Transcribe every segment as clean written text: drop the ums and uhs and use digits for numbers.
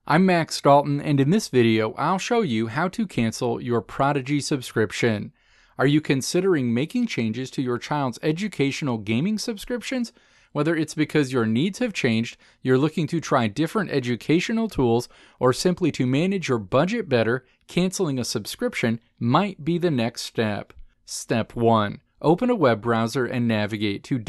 I'm Max Dalton, and in this video, I'll show you how to cancel your Prodigy subscription. Are you considering making changes to your child's educational gaming subscriptions? Whether it's because your needs have changed, you're looking to try different educational tools, or simply to manage your budget better, canceling a subscription might be the next step. Step 1. Open a web browser and navigate to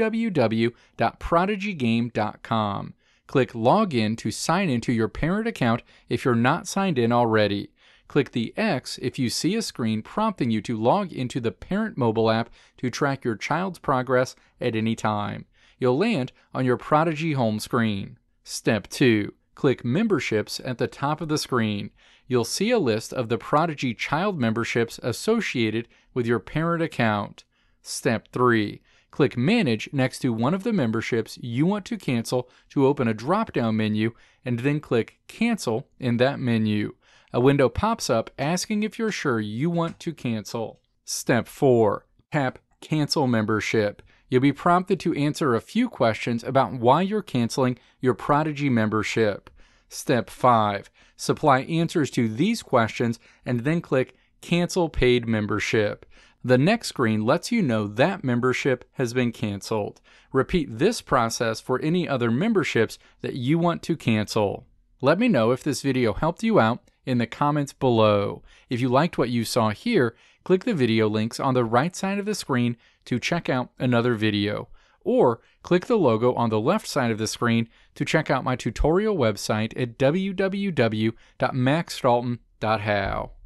www.prodigygame.com. Click Login to sign into your parent account if you're not signed in already. Click the X if you see a screen prompting you to log into the parent mobile app to track your child's progress at any time. You'll land on your Prodigy home screen. Step 2. Click Memberships at the top of the screen. You'll see a list of the Prodigy child memberships associated with your parent account. Step 3. Click Manage next to one of the memberships you want to cancel to open a drop-down menu, and then click Cancel in that menu. A window pops up asking if you're sure you want to cancel. Step 4. Tap Cancel Membership. You'll be prompted to answer a few questions about why you're canceling your Prodigy membership. Step 5. Supply answers to these questions and then click Cancel Paid Membership. The next screen lets you know that membership has been canceled. Repeat this process for any other memberships that you want to cancel. Let me know if this video helped you out in the comments below. If you liked what you saw here, click the video links on the right side of the screen to check out another video. Or click the logo on the left side of the screen to check out my tutorial website at www.maxdalton.how.